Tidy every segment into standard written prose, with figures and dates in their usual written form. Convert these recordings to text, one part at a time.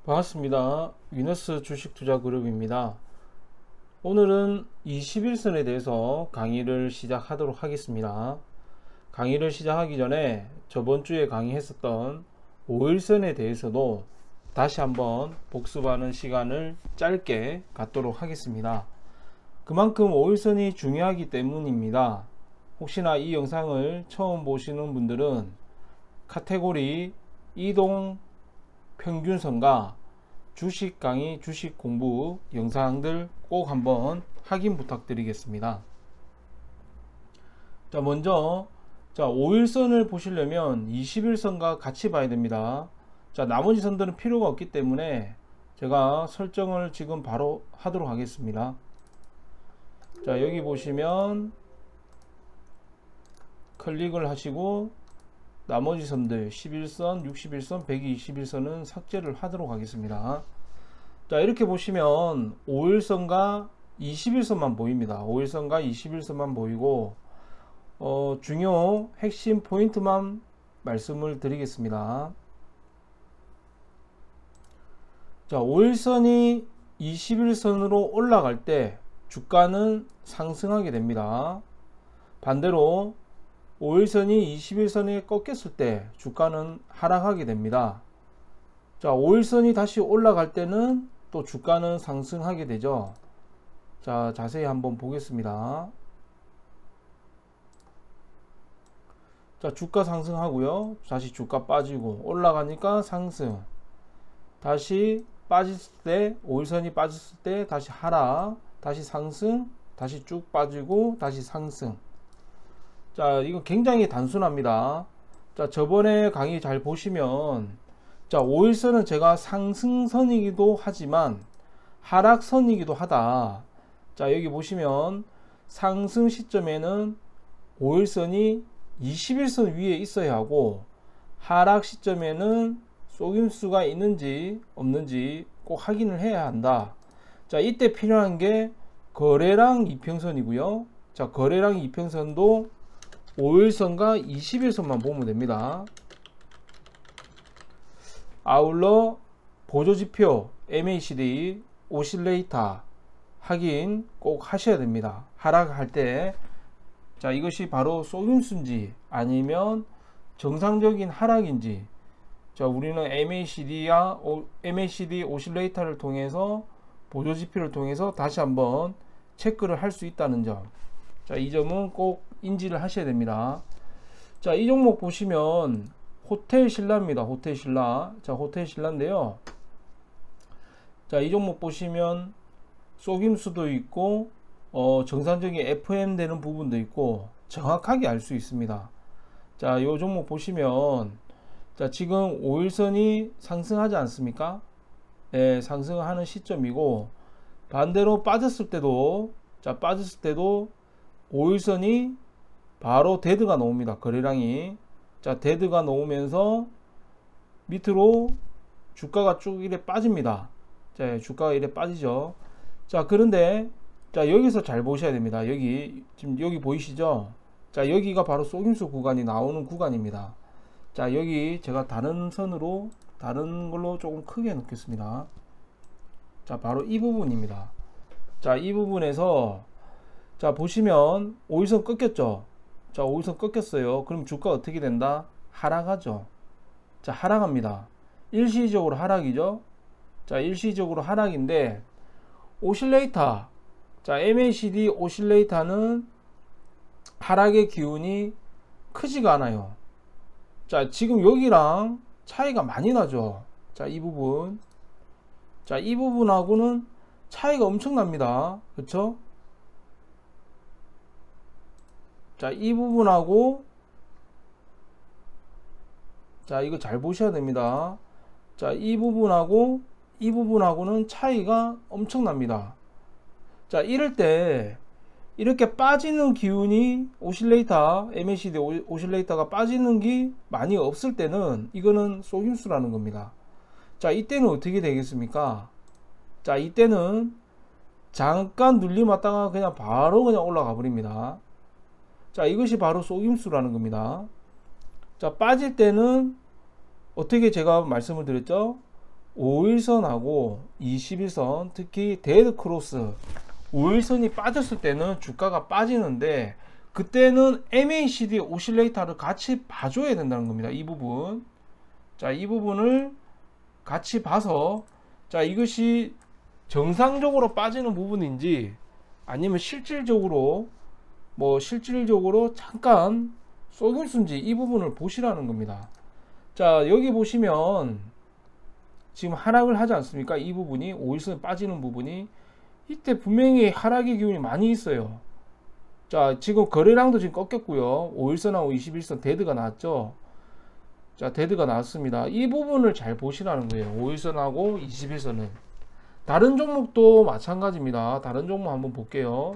반갑습니다. 위너스 주식투자그룹입니다. 오늘은 21선에 대해서 강의를 시작하도록 하겠습니다. 강의를 시작하기 전에 저번주에 강의했었던 5일선에 대해서도 다시 한번 복습하는 시간을 짧게 갖도록 하겠습니다. 그만큼 5일선이 중요하기 때문입니다. 혹시나 이 영상을 처음 보시는 분들은 카테고리 이동 평균선과 주식 강의, 주식 공부 영상들 꼭 한번 확인 부탁드리겠습니다. 자, 먼저 5일선을 보시려면 21선과 같이 봐야 됩니다. 자, 나머지 선들은 필요가 없기 때문에 제가 설정을 지금 바로 하도록 하겠습니다. 자, 여기 보시면 클릭을 하시고 나머지 선들 11선, 61선, 121선은 삭제를 하도록 하겠습니다. 자, 이렇게 보시면 5일선과 21선만 보입니다. 5일선과 21선만 보이고 중요 핵심 포인트만 말씀을 드리겠습니다. 자, 5일선이 21선으로 올라갈 때 주가는 상승하게 됩니다. 반대로 5일선이 21선에 꺾였을 때 주가는 하락하게 됩니다. 자, 5일선이 다시 올라갈 때는 또 주가는 상승하게 되죠. 자, 자세히 한번 보겠습니다. 자, 주가 상승하고요. 다시 주가 빠지고 올라가니까 상승. 다시 빠졌을 때 5일선이 빠졌을 때 다시 하락, 다시 상승, 다시 쭉 빠지고 다시 상승. 자, 이거 굉장히 단순합니다. 자, 저번에 강의 잘 보시면 자, 5일선은 제가 상승선이기도 하지만 하락선이기도 하다. 자, 여기 보시면 상승 시점에는 5일선이 21선 위에 있어야 하고 하락 시점에는 속임수가 있는지 없는지 꼭 확인을 해야 한다. 자, 이때 필요한 게 거래량 이평선이고요. 자, 거래량 이평선도 5일선과 21선만 보면 됩니다. 아울러 보조지표 MACD 오실레이터 확인 꼭 하셔야 됩니다. 하락할 때 자, 이것이 바로 속임수인지 아니면 정상적인 하락인지 자, 우리는 MACD 오실레이터를 통해서 보조지표를 통해서 다시 한번 체크를 할 수 있다는 점. 자, 이 점은 꼭 인지를 하셔야 됩니다. 자, 이 종목 보시면 호텔신라입니다. 호텔신라. 자, 호텔신라인데요. 자, 이 종목 보시면 속임수도 있고 정상적인 FM 되는 부분도 있고 정확하게 알 수 있습니다. 자, 이 종목 보시면 자, 지금 5일선이 상승하지 않습니까? 네, 상승하는 시점이고 반대로 빠졌을 때도 자, 빠졌을 때도 5일선이 바로 데드가 나옵니다. 거래량이. 자, 데드가 나오면서 밑으로 주가가 쭉 이래 빠집니다. 자, 주가가 이래 빠지죠. 자, 그런데 자, 여기서 잘 보셔야 됩니다. 여기 지금 여기 보이시죠? 자, 여기가 바로 속임수 구간이 나오는 구간입니다. 자, 여기 제가 다른 선으로 다른 걸로 조금 크게 놓겠습니다. 자, 바로 이 부분입니다. 자, 이 부분에서 자, 보시면 5일선 꺾였죠. 자, 5일선 꺾였어요. 그럼 주가 어떻게 된다? 하락하죠. 자, 하락합니다. 일시적으로 하락이죠. 자, 일시적으로 하락인데 오실레이터 자, MACD 오실레이터는 하락의 기운이 크지가 않아요. 자, 지금 여기랑 차이가 많이 나죠. 자, 이 부분 자, 이 부분하고는 차이가 엄청납니다. 그쵸? 자, 이 부분하고 자, 이거 잘 보셔야 됩니다. 자, 이 부분하고 이 부분하고는 차이가 엄청납니다. 자, 이럴 때 이렇게 빠지는 기운이 오실레이터 MACD 오실레이터가 빠지는 게 많이 없을 때는 이거는 속임수라는 겁니다. 자, 이때는 어떻게 되겠습니까? 자, 이때는 잠깐 눌림왔다가 그냥 바로 그냥 올라가 버립니다. 자, 이것이 바로 속임수라는 겁니다. 자, 빠질 때는 어떻게 제가 말씀을 드렸죠? 5일선하고 21선, 특히 데드 크로스 5일선이 빠졌을 때는 주가가 빠지는데, 그때는 MACD 오실레이터를 같이 봐줘야 된다는 겁니다. 이 부분. 자, 이 부분을 같이 봐서, 자, 이것이 정상적으로 빠지는 부분인지 아니면 실질적으로 잠깐 속임수인지 이 부분을 보시라는 겁니다. 자, 여기 보시면 지금 하락을 하지 않습니까? 이 부분이 5일선 빠지는 부분이, 이때 분명히 하락의 기운이 많이 있어요. 자, 지금 거래량도 지금 꺾였고요. 5일선하고 21선 데드가 나왔죠. 자, 데드가 나왔습니다. 이 부분을 잘 보시라는 거예요. 5일선하고 21선은. 다른 종목도 마찬가지입니다. 다른 종목 한번 볼게요.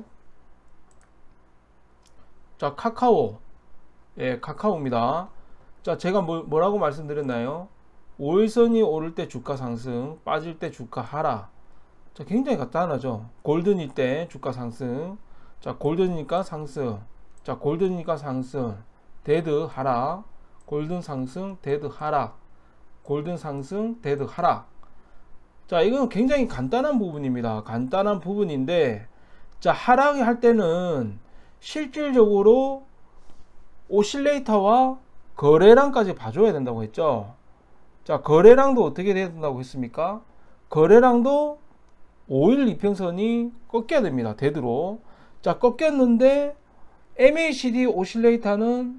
자, 카카오. 예, 카카오입니다. 자, 제가 뭐라고 말씀드렸나요? 5일선이 오를 때 주가 상승, 빠질 때 주가 하락. 자, 굉장히 간단하죠. 골든일 때 주가 상승. 자, 골든이니까 상승. 자, 골든이니까 상승. 데드 하락. 골든 상승, 데드 하락. 골든 상승, 데드 하락. 자, 이건 굉장히 간단한 부분입니다. 간단한 부분인데, 자, 하락이 할 때는 실질적으로 오실레이터와 거래량까지 봐줘야 된다고 했죠. 자, 거래량도 어떻게 돼야 된다고 했습니까? 거래량도 5일 이평선이 꺾여야 됩니다. 데드로. 자, 꺾였는데 MACD 오실레이터는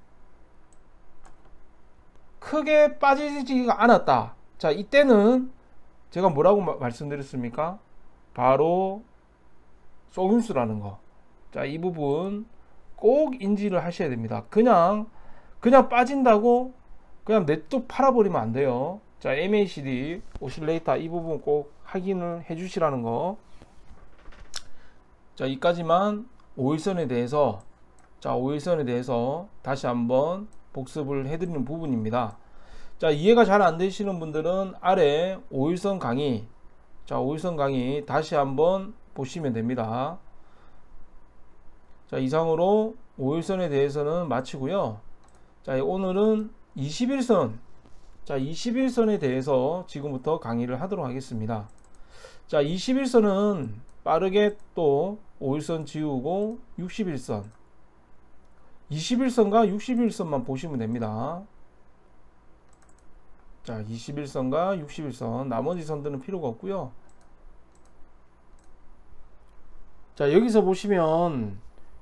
크게 빠지지가 않았다. 자, 이때는 제가 뭐라고 말씀드렸습니까? 바로 속임수라는 거. 자, 이 부분 꼭 인지를 하셔야 됩니다. 그냥 빠진다고 그냥 냅둬 팔아버리면 안 돼요. 자, MACD 오실레이터 이 부분 꼭 확인을 해 주시라는 거. 자, 이까지만 5일선에 대해서, 자, 5일선에 대해서 다시 한번 복습을 해드리는 부분입니다. 자, 이해가 잘 안 되시는 분들은 아래 5일선 강의, 자, 5일선 강의 다시 한번 보시면 됩니다. 자, 이상으로 5일선에 대해서는 마치고요. 자, 오늘은 21선, 자, 21선에 대해서 지금부터 강의를 하도록 하겠습니다. 자, 21선은 빠르게 또 5일선 지우고 61선, 21선과 61선만 보시면 됩니다. 자, 21선과 61선, 나머지 선들은 필요가 없고요. 자, 여기서 보시면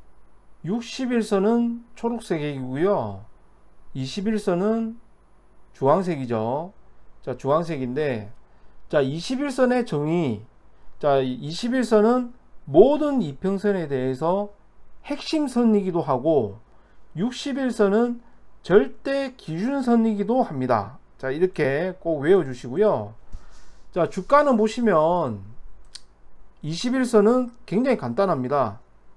61선은 초록색이고요, 21선은 주황색이죠. 자, 주황색인데, 자, 21선의 정의. 자, 21선은 모든 이평선에 대해서 핵심선이기도 하고 61선은 절대 기준선이기도 합니다. 자, 이렇게 꼭 외워주시고요. 자, 주가는 보시면 21선은 굉장히 간단합니다.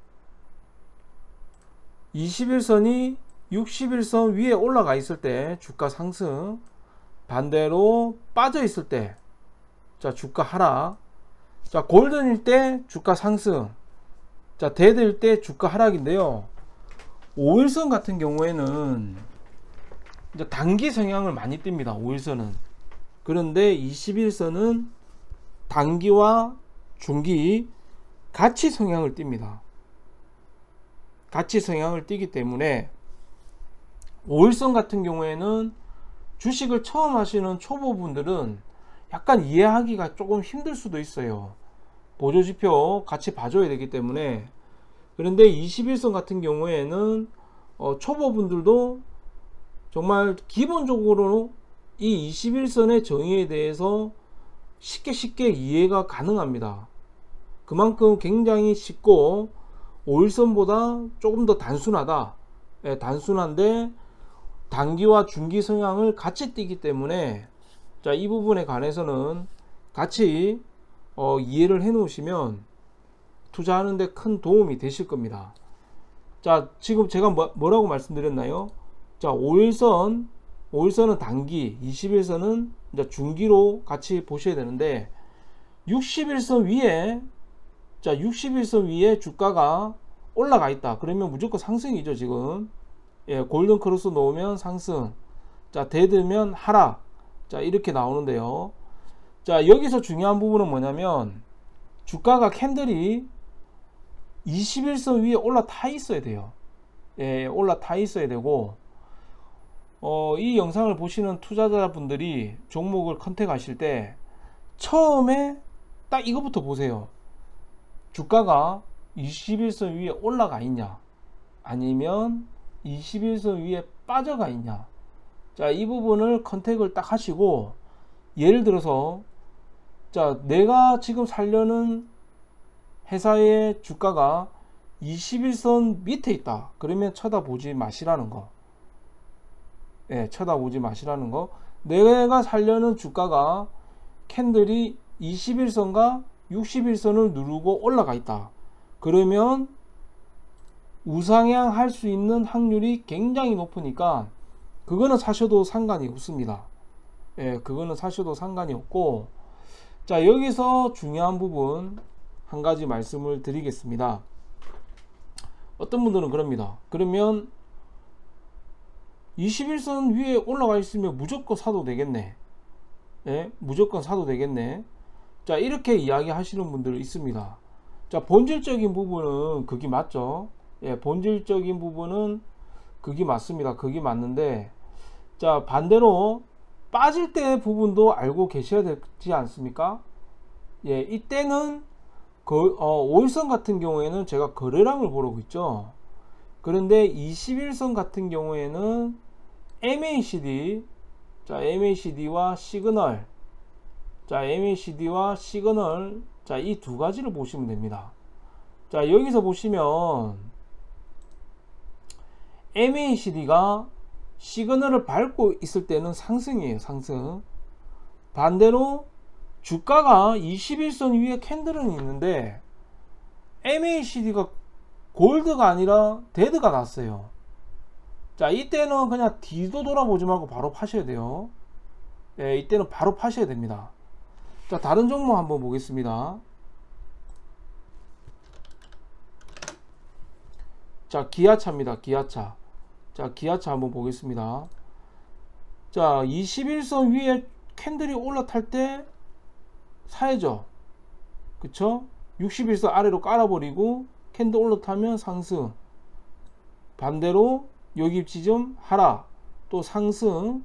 21선이 61선 위에 올라가 있을 때 주가 상승, 반대로 빠져 있을 때, 자, 주가 하락. 자, 골든일 때 주가 상승, 자, 데드일 때 주가 하락인데요. 5일선 같은 경우에는 이제 단기 성향을 많이 띱니다. 5일선은. 그런데 21선은 단기와 중기 같이 성향을 띱니다. 같이 성향을 띠기 때문에 5일선 같은 경우에는 주식을 처음 하시는 초보분들은 약간 이해하기가 조금 힘들 수도 있어요. 보조지표 같이 봐줘야 되기 때문에. 그런데 21선 같은 경우에는 초보분들도 정말 기본적으로 이 21선의 정의에 대해서 쉽게 이해가 가능합니다. 그만큼 굉장히 쉽고 5일선보다 조금 더 단순하다. 예, 단순한데 단기와 중기 성향을 같이 띄기 때문에, 자, 이 부분에 관해서는 같이 이해를 해 놓으시면 투자하는데 큰 도움이 되실 겁니다. 자, 지금 제가 뭐라고 말씀드렸나요? 자, 5일선은 단기, 21선은 이제 중기로 같이 보셔야 되는데, 61선 위에, 자, 61선 위에 주가가 올라가 있다. 그러면 무조건 상승이죠, 지금. 예, 골든 크로스 놓으면 상승. 자, 데드면 하락. 자, 이렇게 나오는데요. 자, 여기서 중요한 부분은 뭐냐면 주가가 캔들이 21선 위에 올라타 있어야 돼요. 예, 올라타 있어야 되고, 이 영상을 보시는 투자자분들이 종목을 컨택하실 때 처음에 딱 이것부터 보세요. 주가가 21선 위에 올라가 있냐, 아니면 21선 위에 빠져가 있냐. 자, 이 부분을 컨택을 딱 하시고, 예를 들어서 자, 내가 지금 살려는 회사의 주가가 21선 밑에 있다. 그러면 쳐다보지 마시라는 거. 예, 쳐다보지 마시라는 거. 내가 살려는 주가가 캔들이 21선과 61선을 누르고 올라가 있다. 그러면 우상향 할 수 있는 확률이 굉장히 높으니까 그거는 사셔도 상관이 없습니다. 예, 그거는 사셔도 상관이 없고, 자, 여기서 중요한 부분 한 가지 말씀을 드리겠습니다. 어떤 분들은 그럽니다. 그러면 21선 위에 올라가 있으면 무조건 사도 되겠네. 예, 무조건 사도 되겠네. 자, 이렇게 이야기 하시는 분들이 있습니다. 자, 본질적인 부분은 그게 맞죠. 예, 본질적인 부분은 그게 맞습니다. 그게 맞는데, 자, 반대로 빠질 때 부분도 알고 계셔야 되지 않습니까? 예, 이때는 5일선 같은 경우에는 제가 거래량을 보고 있죠. 그런데 21선 같은 경우에는 MACD, 자, MACD와 시그널, 자, MACD와 시그널, 자, 이 두 가지를 보시면 됩니다. 자, 여기서 보시면 MACD가 시그널을 밟고 있을 때는 상승이에요. 상승. 반대로 주가가 21선 위에 캔들은 있는데 MACD가 골드가 아니라 데드가 났어요. 자, 이때는 그냥 뒤도 돌아보지 말고 바로 파셔야 돼요. 예, 이때는 바로 파셔야 됩니다. 자, 다른 종목 한번 보겠습니다. 자, 기아차입니다. 기아차. 자, 기아차 한번 보겠습니다. 자, 21선 위에 캔들이 올라탈 때 사야죠. 그쵸? 61선 아래로 깔아버리고 캔들 올라타면 상승. 반대로 여기 지점 하락, 또 상승.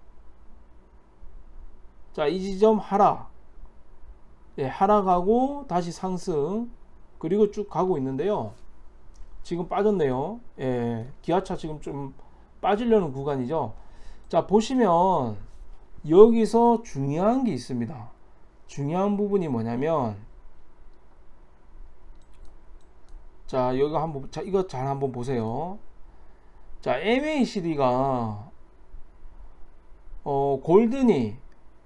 자, 이 지점 하락. 예, 하락하고 다시 상승. 그리고 쭉 가고 있는데요. 지금 빠졌네요. 예, 기아차 지금 좀 빠지려는 구간이죠. 자, 보시면 여기서 중요한 게 있습니다. 중요한 부분이 뭐냐면, 자, 여기 한번, 자, 이거 잘 한번 보세요. 자, MACD가 골든이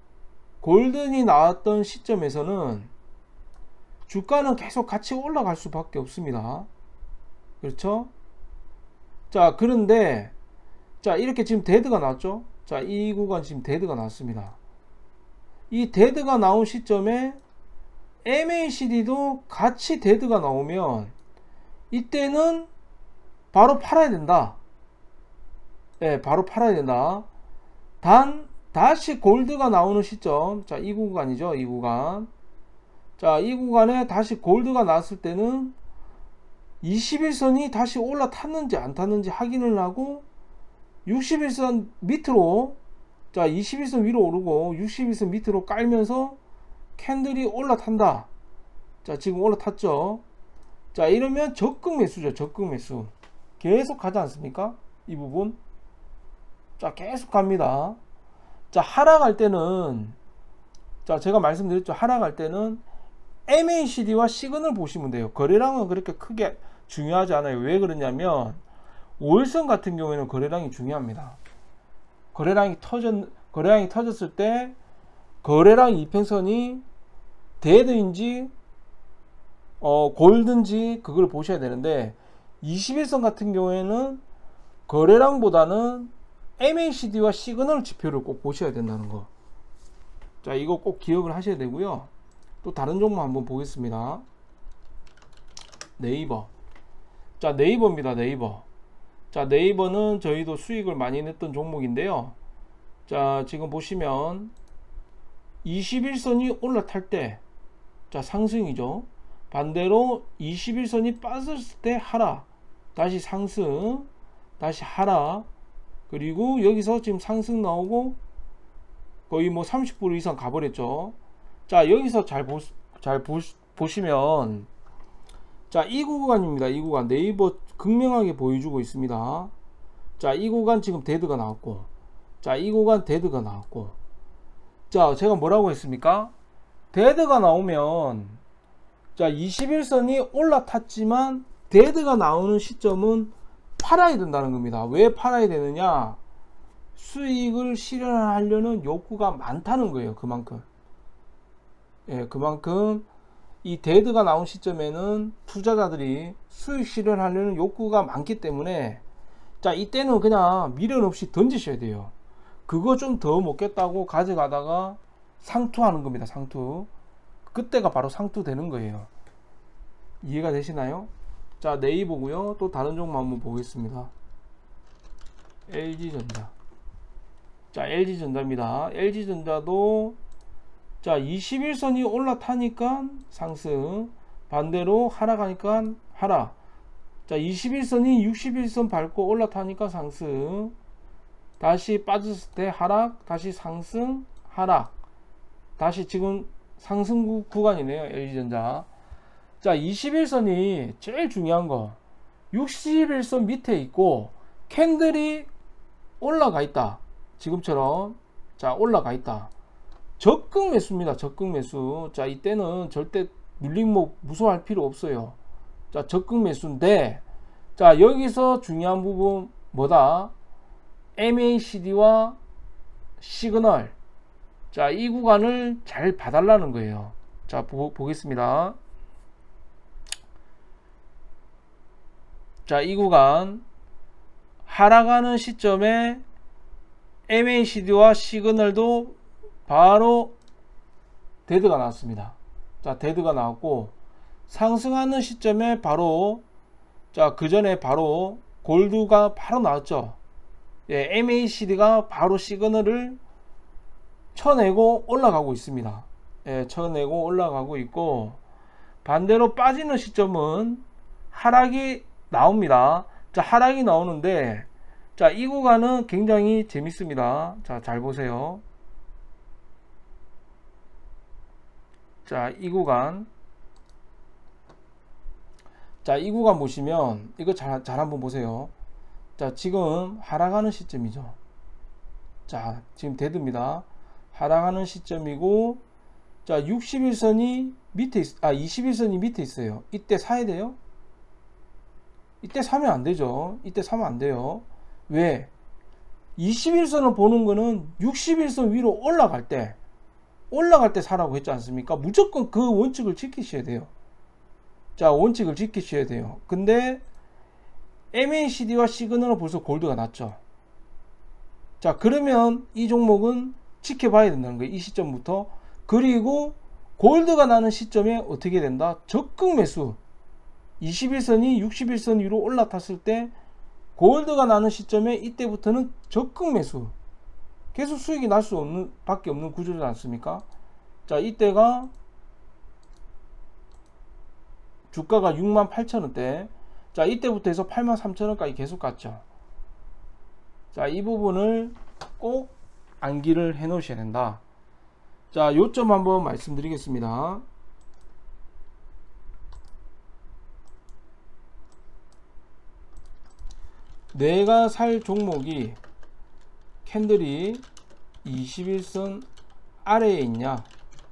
나왔던 시점에서는 주가는 계속 같이 올라갈 수밖에 없습니다. 그렇죠? 자, 그런데 자, 이렇게 지금 데드가 나왔죠. 자, 이 구간 지금 데드가 나왔습니다. 이 데드가 나온 시점에 MACD도 같이 데드가 나오면 이때는 바로 팔아야 된다. 예, 바로 팔아야 된다. 단 다시 골드가 나오는 시점, 자, 이 구간이죠. 이 구간. 자, 이 구간에 다시 골드가 나왔을 때는 21선이 다시 올라탔는지 안 탔는지 확인을 하고 61선 밑으로, 자, 21선 위로 오르고 61선 밑으로 깔면서 캔들이 올라탄다. 자, 지금 올라탔죠. 자, 이러면 적극 매수죠. 적극 매수. 계속 가지 않습니까? 이 부분. 자, 계속 갑니다. 자, 하락할 때는, 자, 제가 말씀드렸죠. 하락할 때는 MACD와 시그널 보시면 돼요. 거래량은 그렇게 크게 중요하지 않아요. 왜 그러냐면 5일선 같은 경우에는 거래량이 중요합니다. 거래량이 터졌을 때 거래량 이평선이 데드인지 골든지 그걸 보셔야 되는데, 21선 같은 경우에는 거래량보다는 MACD와 시그널 지표를 꼭 보셔야 된다는 거. 자, 이거 꼭 기억을 하셔야 되고요. 또 다른 종목 한번 보겠습니다. 네이버. 자, 네이버입니다. 네이버. 자, 네이버는 저희도 수익을 많이 냈던 종목인데요. 자, 지금 보시면 21선이 올라탈 때, 자, 상승이죠. 반대로 21선이 빠졌을 때 하락, 다시 상승, 다시 하락, 그리고 여기서 지금 상승 나오고 거의 뭐 30% 이상 가버렸죠. 자, 여기서 잘 보시면, 자, 이 구간입니다. 이 구간 네이버 극명하게 보여주고 있습니다. 자, 이 구간 지금 데드가 나왔고, 자, 이 구간 데드가 나왔고, 자, 제가 뭐라고 했습니까? 데드가 나오면, 자, 21선이 올라탔지만 데드가 나오는 시점은 팔아야 된다는 겁니다. 왜 팔아야 되느냐? 수익을 실현하려는 욕구가 많다는 거예요. 그만큼. 예, 그만큼 이 데드가 나온 시점에는 투자자들이 수익 실현하려는 욕구가 많기 때문에, 자, 이때는 그냥 미련 없이 던지셔야 돼요. 그거 좀 더 먹겠다고 가져가다가 상투하는 겁니다. 상투. 그때가 바로 상투 되는 거예요. 이해가 되시나요? 자, 네이버고요. 또 다른 종목 한번 보겠습니다. LG전자. 자, LG전자입니다. LG전자도, 자, 21선이 올라타니까 상승, 반대로 하락하니까 하락. 자, 21선이 61선 밟고 올라타니까 상승, 다시 빠졌을 때 하락, 다시 상승, 하락, 다시 지금 상승 구간이네요. LG전자. 자, 21선이 제일 중요한 거, 61선 밑에 있고 캔들이 올라가 있다. 지금처럼, 자, 올라가 있다. 적극 매수입니다. 적극 매수. 자, 이때는 절대 눌림목 무서워할 필요 없어요. 자, 적극 매수인데, 자, 여기서 중요한 부분 뭐다? MACD와 시그널. 자, 이 구간을 잘 봐달라는 거예요. 자, 보겠습니다. 자, 이 구간 하락하는 시점에 MACD와 시그널도 바로 데드가 나왔습니다. 자, 데드가 나왔고, 상승하는 시점에 바로, 자, 그 전에 바로 골드가 바로 나왔죠. 예, MACD가 바로 시그널을 쳐내고 올라가고 있습니다. 예, 쳐내고 올라가고 있고, 반대로 빠지는 시점은 하락이 나옵니다. 자, 하락이 나오는데, 자, 이 구간은 굉장히 재밌습니다. 자, 잘 보세요. 자, 이 구간. 자, 이 구간 보시면, 이거 잘 한번 보세요. 자, 지금 하락하는 시점이죠. 자, 지금 데드입니다. 하락하는 시점이고, 자, 61선이 밑에 21선이 밑에 있어요. 이때 사야 돼요? 이때 사면 안 되죠. 이때 사면 안 돼요. 왜? 21선을 보는 거는 61선 위로 올라갈 때 사라고 했지 않습니까? 무조건 그 원칙을 지키셔야 돼요. 자, 원칙을 지키셔야 돼요. 근데 MACD와 시그널은 벌써 골드가 났죠. 자, 그러면 이 종목은 지켜봐야 된다는 거예요. 이 시점부터. 그리고 골드가 나는 시점에 어떻게 된다? 적극 매수. 21선이 61선 위로 올라탔을 때 골드가 나는 시점에 이때부터는 적극 매수. 계속 수익이 날 수 없는 밖에 없는 구조지 않습니까? 자, 이때가 주가가 68,000원대. 자, 이때부터 해서 83,000원까지 계속 갔죠. 자, 이 부분을 꼭 암기를 해 놓으셔야 된다. 자, 요점 한번 말씀드리겠습니다. 내가 살 종목이 캔들이 21선 아래에 있냐,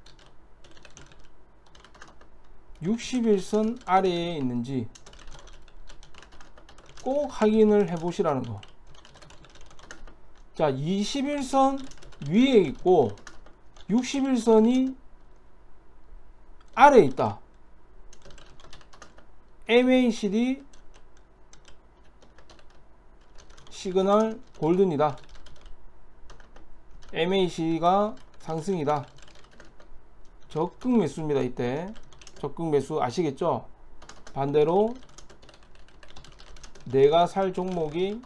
61선 아래에 있는지 꼭 확인을 해 보시라는 거. 자, 21선 위에 있고 61선이 아래에 있다. MACD 시그널 골든이다. MACD가 상승이다. 적극 매수입니다. 이때 적극 매수 아시겠죠? 반대로 내가 살 종목의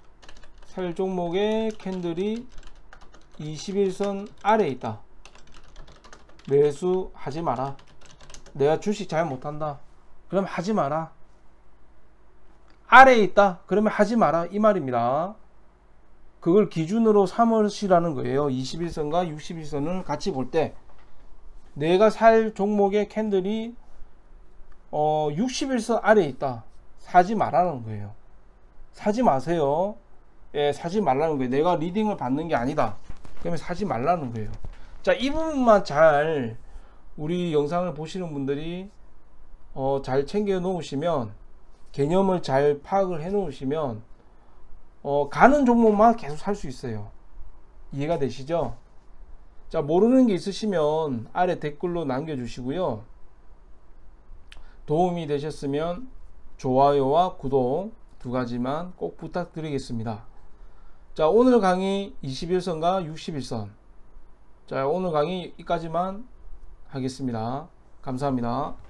캔들이 21선 아래에 있다. 매수 하지 마라. 내가 주식 잘 못한다. 그럼 하지 마라. 아래에 있다. 그러면 하지 마라. 이 말입니다. 그걸 기준으로 삼으시라는 거예요. 21선과 61선을 같이 볼 때 내가 살 종목의 캔들이 61선 아래에 있다. 사지 말라는 거예요. 사지 마세요. 예, 사지 말라는 거예요. 내가 리딩을 받는 게 아니다. 그러면 사지 말라는 거예요. 자, 이 부분만 잘 우리 영상을 보시는 분들이 잘 챙겨 놓으시면, 개념을 잘 파악을 해 놓으시면 가는 종목만 계속 살 수 있어요. 이해가 되시죠? 자, 모르는 게 있으시면 아래 댓글로 남겨주시고요. 도움이 되셨으면 좋아요와 구독 두 가지만 꼭 부탁드리겠습니다. 자, 오늘 강의 21선과 61선. 자, 오늘 강의 여기까지만 하겠습니다. 감사합니다.